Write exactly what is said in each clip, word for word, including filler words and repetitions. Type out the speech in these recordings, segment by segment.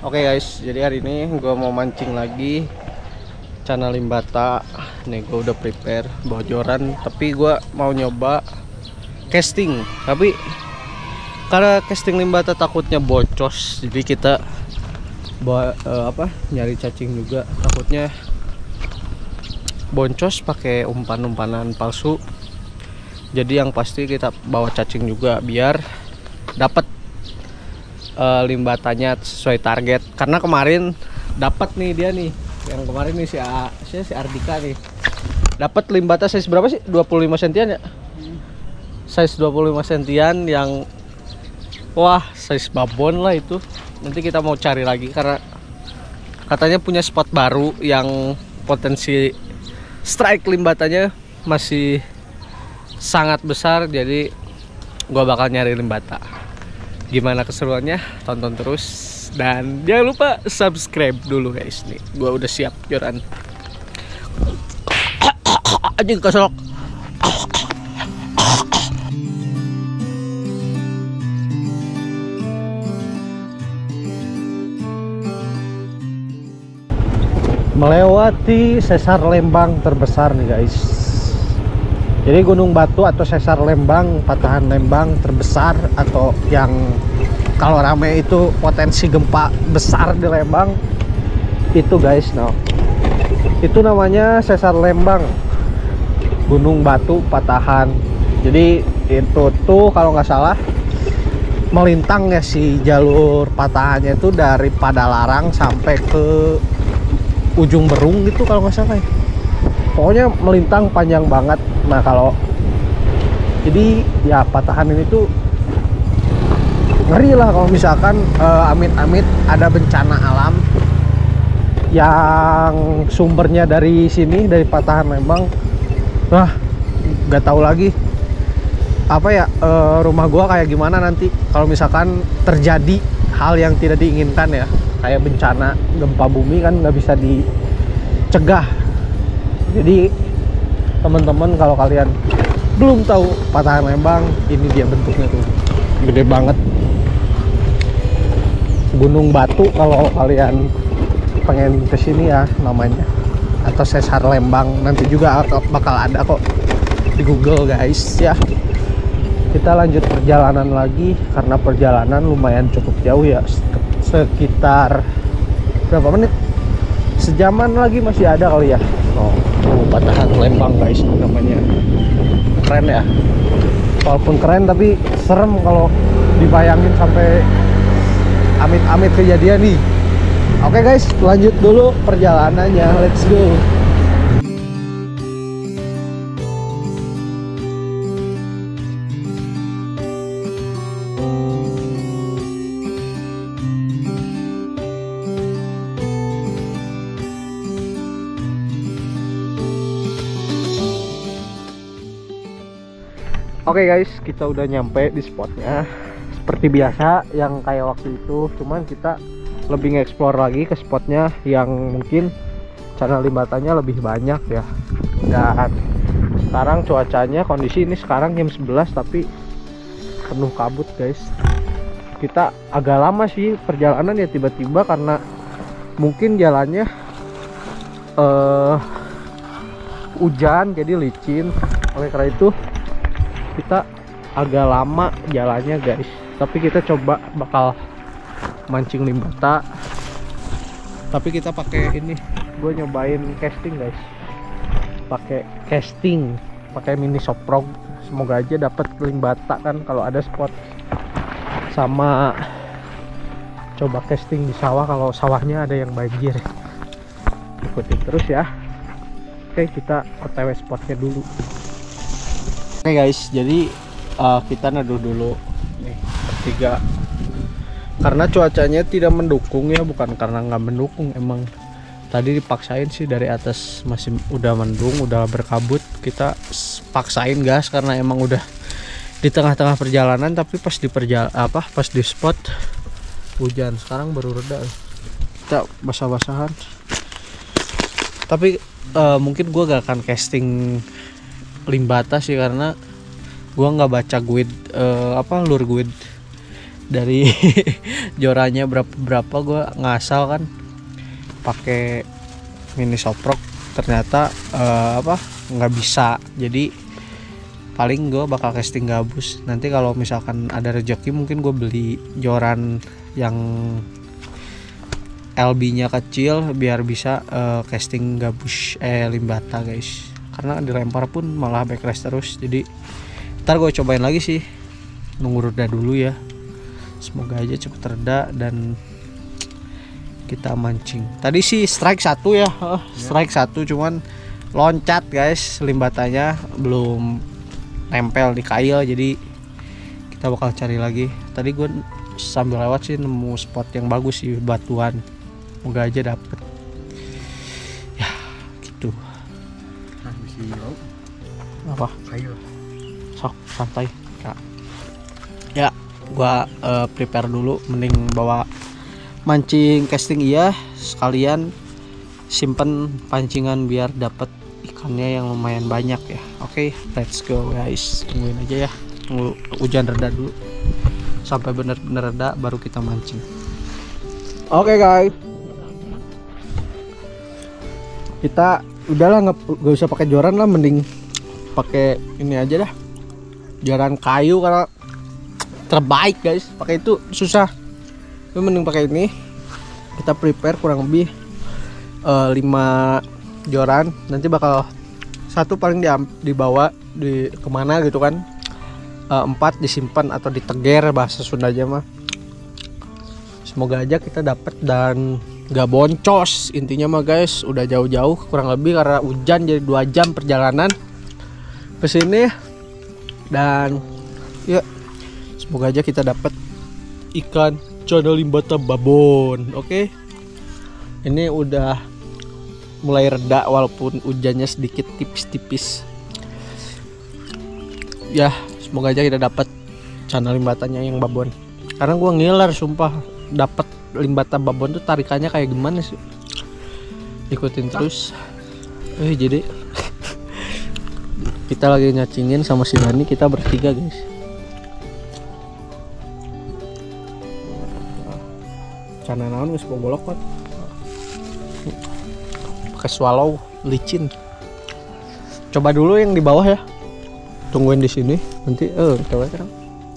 Oke guys, jadi hari ini gue mau mancing lagi Cana limbata. Nih gue udah prepare bojoran, tapi gue mau nyoba casting. Tapi karena casting limbata takutnya bocos, jadi kita bawa uh, apa nyari cacing juga, takutnya boncos pakai umpan-umpanan palsu. Jadi yang pasti kita bawa cacing juga biar dapat Uh, limbatanya sesuai target. Karena kemarin dapat nih dia nih, yang kemarin nih si A, si, si Ardika nih dapat limbata size berapa sih? dua puluh lima sentian ya? Hmm. Size dua puluh lima sentian yang wah, size babon lah itu. Nanti kita mau cari lagi karena katanya punya spot baru yang potensi strike limbatanya masih sangat besar. Jadi gua bakal nyari limbata. Gimana keseruannya? Tonton terus dan jangan lupa subscribe dulu guys. Nih gua udah siap joran anjing kesok. Melewati sesar Lembang terbesar nih guys. Jadi Gunung Batu atau Sesar Lembang, patahan Lembang terbesar atau yang kalau rame itu potensi gempa besar di Lembang itu guys. No, itu namanya Sesar Lembang, Gunung Batu patahan. Jadi itu tuh kalau nggak salah melintang ya si jalur patahannya itu dari Padalarang sampai ke ujung Berung gitu kalau nggak salah ya. Pokoknya melintang panjang banget. Nah kalau jadi ya patahan ini tuh ngeri lah kalau misalkan uh, amit-amit ada bencana alam yang sumbernya dari sini, dari patahan Lembang. Nah nggak tahu lagi apa ya, uh, rumah gua kayak gimana nanti kalau misalkan terjadi hal yang tidak diinginkan ya, kayak bencana gempa bumi kan nggak bisa dicegah. Jadi teman-teman kalau kalian belum tahu patahan Lembang, ini dia bentuknya tuh gede banget. Gunung Batu kalau kalian pengen kesini ya namanya, atau Sesar Lembang nanti juga bakal ada kok di Google guys ya. Kita lanjut perjalanan lagi karena perjalanan lumayan cukup jauh ya, sekitar berapa menit? Sejaman lagi masih ada kali ya. Oh, oh patahan Lembang guys namanya. Keren ya. Walaupun keren tapi serem kalau dibayangin sampai amit-amit kejadian nih. Oke guys, lanjut dulu perjalanannya. Let's go. Oke okay guys, kita udah nyampe di spotnya. Seperti biasa yang kayak waktu itu, cuman kita lebih nge-explore lagi ke spotnya yang mungkin channel limbatanya lebih banyak ya. Dan sekarang cuacanya, kondisi ini sekarang jam sebelas tapi penuh kabut guys. Kita agak lama sih perjalanan ya, tiba-tiba karena mungkin jalannya uh, hujan jadi licin. Oleh karena itu kita agak lama jalannya guys, tapi kita coba bakal mancing limbata. Tapi kita pakai ini, gue nyobain casting guys, pakai casting, pakai mini soprog. Semoga aja dapat limbata kan kalau ada spot. Sama coba casting di sawah kalau sawahnya ada yang banjir. Ikutin terus ya. Oke, kita O T W spotnya dulu. Oke okay guys, jadi uh, kita neduh dulu nih bertiga karena cuacanya tidak mendukung ya, bukan karena nggak mendukung, emang tadi dipaksain sih dari atas masih udah mendung, udah berkabut, kita paksain gas karena emang udah di tengah-tengah perjalanan. Tapi pas di perjalanan apa pas di spot hujan, sekarang baru reda, kita basah-basahan. Tapi uh, mungkin gua gak akan casting limbata sih karena gua nggak baca guide uh, apa lure guide dari jorannya berapa berapa gue ngasal kan pakai mini soprok, ternyata uh, apa nggak bisa. Jadi paling gue bakal casting gabus. Nanti kalau misalkan ada rezeki mungkin gue beli joran yang L B-nya kecil biar bisa uh, casting gabus eh limbata guys. Karena dilempar pun malah backlash terus. Jadi ntar gue cobain lagi sih, nunggu reda dulu ya. Semoga aja cepet reda dan kita mancing. Tadi sih strike satu ya, oh, strike satu cuman loncat guys, limbatanya belum nempel di kail, jadi kita bakal cari lagi. Tadi gue sambil lewat sih nemu spot yang bagus sih, batuan. Semoga aja dapet. Ya gitu. Apa? Kayu. Sok santai Kak. Ya gua uh, prepare dulu, mending bawa mancing casting iya, sekalian simpen pancingan biar dapat ikannya yang lumayan banyak ya. Oke, okay, let's go guys. Tungguin aja ya, tunggu hujan reda dulu sampai bener-bener reda baru kita mancing. Oke okay, guys, kita udahlah nggak nggak usah pakai joran lah, mending pakai ini aja dah, joran kayu karena terbaik guys. Pakai itu susah, tapi mending pakai ini. Kita prepare kurang lebih uh, lima joran, nanti bakal satu paling dibawa di kemana gitu kan, uh, empat disimpan atau diteger bahasa Sunda aja mah. Semoga aja kita dapat dan gak boncos intinya mah guys. Udah jauh-jauh kurang lebih karena hujan, jadi dua jam perjalanan ke sini dan ya semoga aja kita dapat ikan channel limbata babon. Oke, okay? Ini udah mulai reda walaupun hujannya sedikit tipis-tipis. Ya, semoga aja kita dapat channel limbatanya yang babon. Karena gua ngiler sumpah, dapat limbata babon tuh tarikannya kayak gimana sih? Ikutin terus. Eh jadi kita lagi nyacingin sama si Dani, kita bertiga guys. Cana naon geus bobolok kan. Pakai swallow licin. Coba dulu yang di bawah ya. Tungguin di sini nanti eh coba sekarang.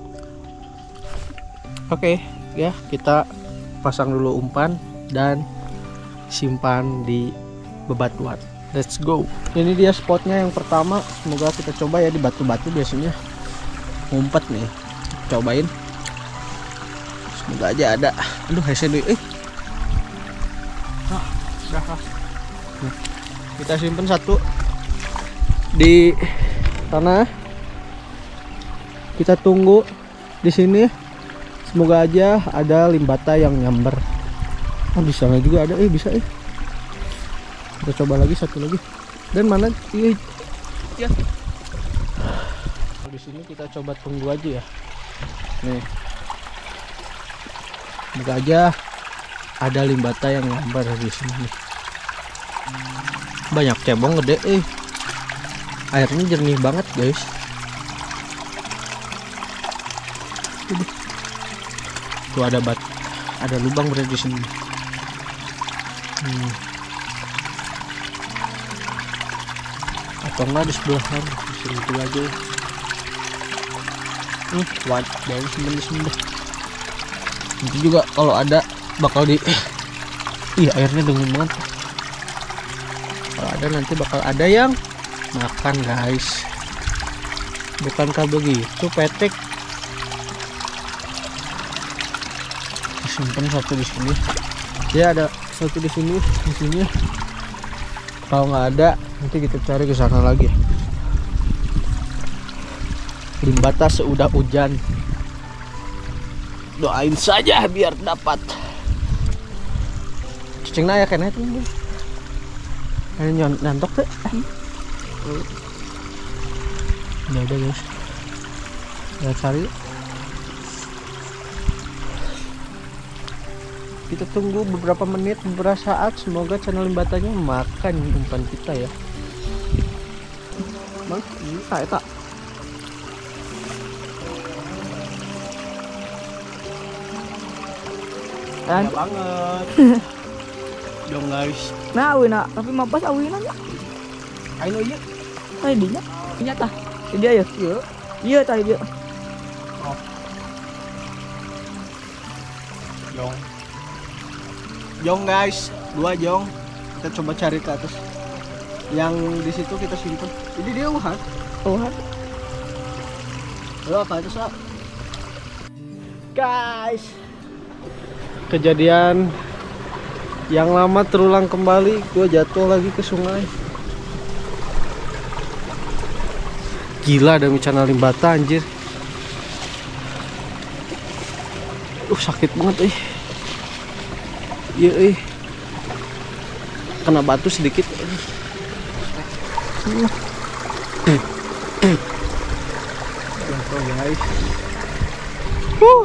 Oke, ya kita pasang dulu umpan dan simpan di bebatuan. Let's go. Ini dia spotnya yang pertama. Semoga kita coba ya, di batu-batu biasanya ngumpet nih. Cobain. Semoga aja ada. Aduh, hese deh. Eh. Nah, udah. Nah, kita simpen satu di tanah. Kita tunggu di sini. Semoga aja ada limbata yang nyamber. Oh, di sana juga ada. Eh, bisa eh. Kita coba lagi satu lagi. Dan mana? Iya. Ya. Di sini kita coba tunggu aja ya. Nih. Semoga aja ada limbata yang nyamber di sini. Banyak cebong gede eh. Airnya jernih banget, guys. Tuh ada bat, ada lubang berada di sini. Hmm. Atau enggak di sebelah sana, di sini dulu aja. Hmm, kuat dari sini sini. Nanti juga kalau ada bakal di, iya airnya dingin banget. Kalau ada nanti bakal ada yang makan guys. Bukankah begitu petek? Simpan satu di sini. Ya ada satu di sini, di sini. Kalau nggak ada, nanti kita cari ke sana lagi. Limbata seudah hujan. Doain saja biar dapat. Cicingna ya kena itu. Ini nyantok tuh. Udah udah guys. Kita cari. Kita tunggu beberapa menit, beberapa saat. Semoga channel limbatanya makan umpan kita ya. Bang, ini tak tak. Kan? Ya banget. Dong guys. Nah, awi nak, tapi mapas awi nanya. Ayo iya. Tadi dinya. Dinya tah. Dia ya. Iya. Iya tah dia. Oh. Jong. Jong guys, dua jong. Kita coba cari ke atas. Yang di situ kita simpan. Jadi dia uhat. Uhat. Lo apa itu sok? Guys, kejadian yang lama terulang kembali. Gue jatuh lagi ke sungai. Gila, ada bencana limbata anjir. Uh sakit banget eh. Iya eh. Kena batu sedikit. Jatuh guys. Uh.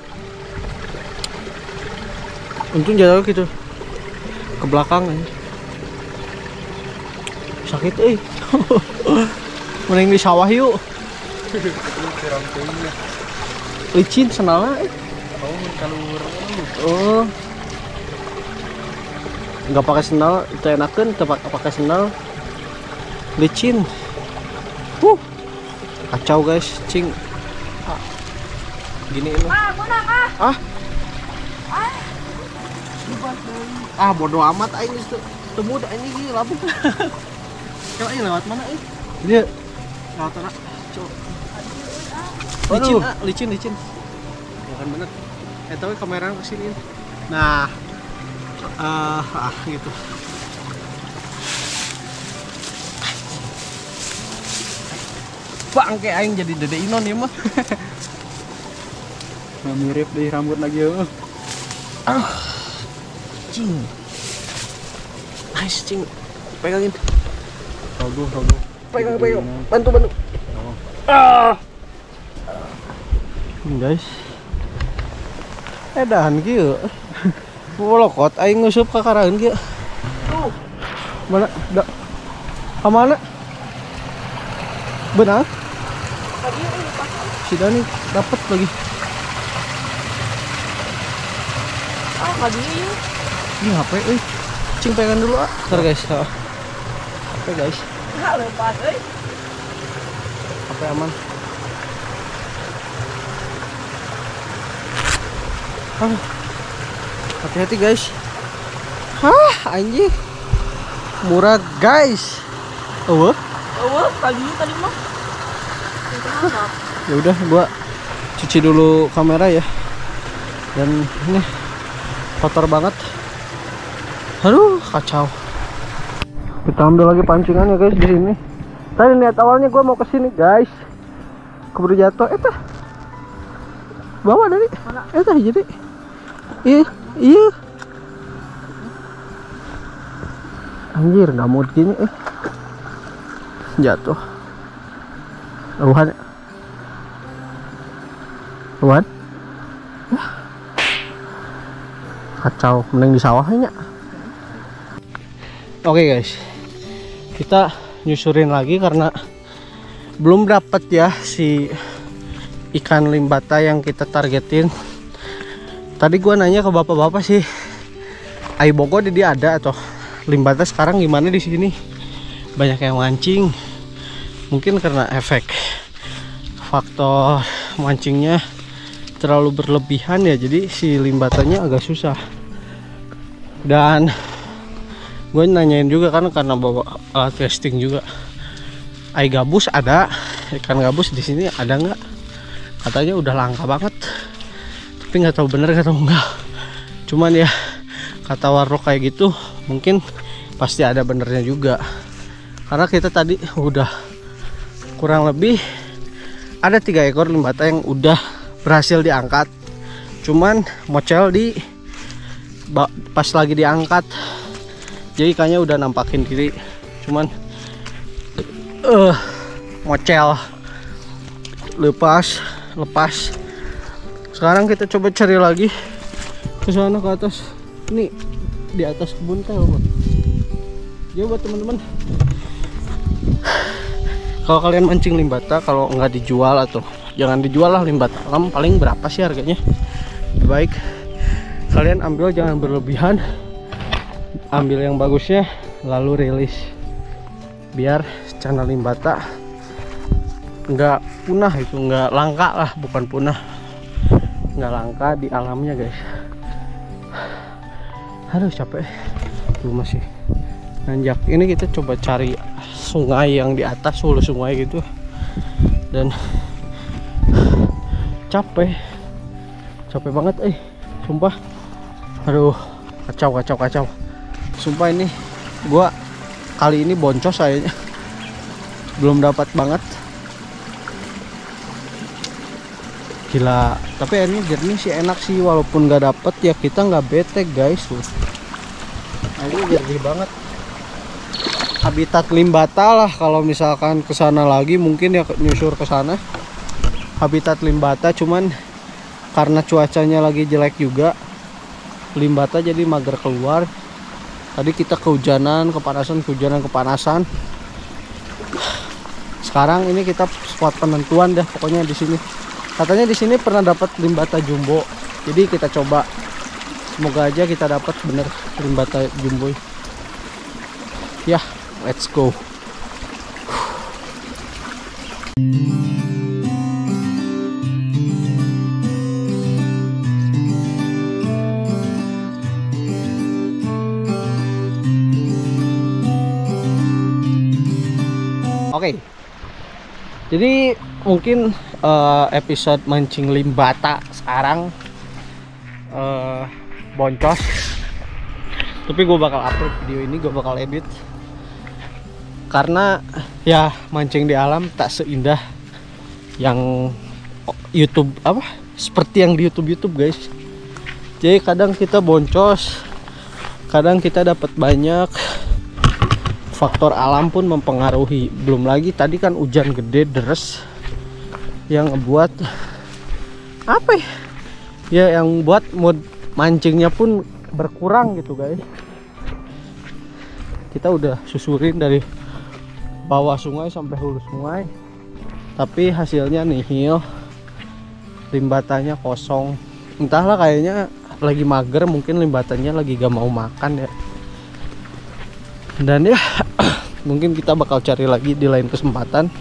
Untung jatuh gitu ke belakang ya. Sakit eh. Mending di sawah yuk. Licin senalnya eh. Oh. Nggak pakai sendal, itu enakan. Pakai sendal licin. Uh. Kacau guys, cing. Ah. Gini ini. Ah. Ah bodoh amat aing geus temu da ini gini labu. Coba ini lewat mana eh? Dia lewat mana? Coba. Licin, ah, licin, licin. Bukan bener. Eh tapi kamera ke sini. Nah. Ah, ah gitu. Bangke aing jadi Dede Inon ya mah. Nah, mirip deh rambut lagi ya. Ah. Cing. Nice cing. Pegangin. Rogo, rogo. Pegang, pegang. Bantu, bantu. Oh. Ah. Guys. Edan kieu. Wolokot aing ngusup ka karaeun kieu. Tuh. Mana? Da. Ka mana? Benar? Tadi ini pasang. Si Dani dapat lagi. Ah, tadi ini. Ini H P euy. Cing pegang dulu ah. Bentar guys. H P guys. Enggak lepas euy. H P aman. Ah. Hati-hati guys. Hah, anjing. Murah guys. Oh. Oh, tadi tadi mah. Ya udah, gua cuci dulu kamera ya. Dan ini kotor banget. Aduh, kacau. Kita ambil lagi pancingan ya guys di sini. Tadi niat awalnya gua mau ke sini guys. Keburu jatuh. Eta. Bawa dari. Mana? Eta jadi. Iya, iya. Anjir, nggak mood gini eh. Jatuh. Luhan. Luhan. Kacau, mending di sawahnya. Oke guys, kita nyusurin lagi karena belum dapat ya si ikan limbata yang kita targetin. Tadi gua nanya ke bapak-bapak sih, ai bogo di dia ada atau limbata sekarang gimana di sini? Banyak yang mancing. Mungkin karena efek faktor mancingnya terlalu berlebihan ya, jadi si limbatanya agak susah. Dan gue nanyain juga kan karena bawa alat casting juga. Ai gabus ada, ikan gabus di sini ada nggak? Katanya udah langka banget. Tapi nggak tahu bener atau enggak. Cuman ya kata warlock kayak gitu, mungkin pasti ada benernya juga. Karena kita tadi udah kurang lebih ada tiga ekor limbata yang udah berhasil diangkat. Cuman mocel di pas lagi diangkat, jadi ikannya udah nampakin diri. Cuman uh, mocel lepas lepas. Sekarang kita coba cari lagi ke sana ke atas. Ini di atas kebun teh loh. Ya buat teman-teman, kalau kalian mancing limbata, kalau nggak dijual atau jangan dijual lah limbata alam. Paling berapa sih harganya? Lebih baik kalian ambil jangan berlebihan, ambil yang bagusnya lalu rilis biar channel Limbata nggak punah, itu nggak langka lah, bukan punah, nggak langka di alamnya guys. Aduh capek, tuh masih nanjak. Ini kita coba cari sungai yang di atas, hulu sungai gitu, dan capek capek banget eh sumpah. Aduh kacau kacau kacau sumpah. Ini gua kali ini boncos kayaknya, belum dapat banget. Gila, tapi airnya jernih sih, enak sih, walaupun nggak dapet ya kita nggak bete guys. Tuh airnya jernih banget. Habitat Limbata lah kalau misalkan kesana lagi, mungkin ya nyusur ke sana. Habitat Limbata, cuman karena cuacanya lagi jelek juga, Limbata jadi mager keluar. Tadi kita kehujanan, kepanasan, kehujanan, kepanasan. Sekarang ini kita spot penentuan dah pokoknya di sini. Katanya di sini pernah dapat Limbata jumbo. Jadi kita coba. Semoga aja kita dapat bener Limbata jumbo. Ya, let's go. Oke, okay. Jadi mungkin uh, episode mancing Limbata sekarang uh, boncos, tapi gue bakal upload video ini, gue bakal edit, karena ya mancing di alam tak seindah yang YouTube apa seperti yang di YouTube YouTube guys. Jadi kadang kita boncos, kadang kita dapat banyak. Faktor alam pun mempengaruhi. Belum lagi tadi kan hujan gede deres yang ngebuat apa ya, ya yang buat mood mancingnya pun berkurang gitu guys. Kita udah susurin dari bawah sungai sampai hulu sungai, tapi hasilnya nihil. Limbatanya kosong, entahlah, kayaknya lagi mager, mungkin limbatanya lagi gak mau makan ya. Dan ya mungkin kita bakal cari lagi di lain kesempatan.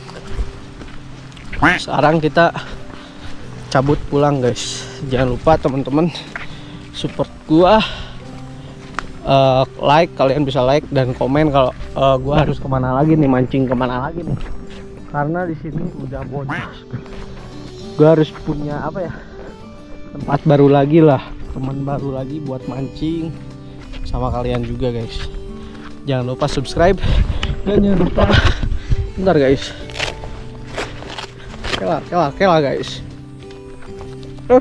Sekarang kita cabut pulang guys. Jangan lupa teman-teman support gua, uh, like, kalian bisa like dan komen kalau uh, gua harus kemana lagi nih, mancing kemana lagi nih, karena di sini udah boncos. Gua harus punya apa ya, tempat baru lagi lah, teman baru lagi buat mancing sama kalian juga guys. Jangan lupa subscribe dan jangan lupa, bentar guys, kela kela kela guys, uh.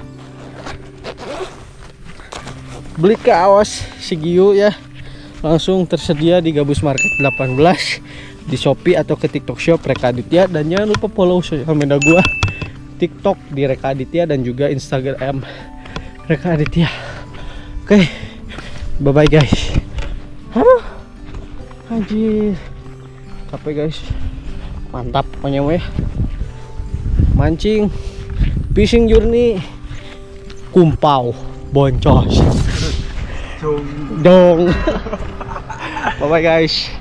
beli kaos Sigio ya, langsung tersedia di Gabus Market delapan belas, di Shopee atau ke TikTok Shop Reka Aditya. Dan jangan lupa follow sosial media gua, TikTok di Reka Aditya dan juga Instagram Reka Aditya. Oke, okay. Bye bye guys. Aduh, anjir, capek guys, mantap pokoknya weh. Mancing, fishing journey, kumpau, boncos, dong. Bye bye guys.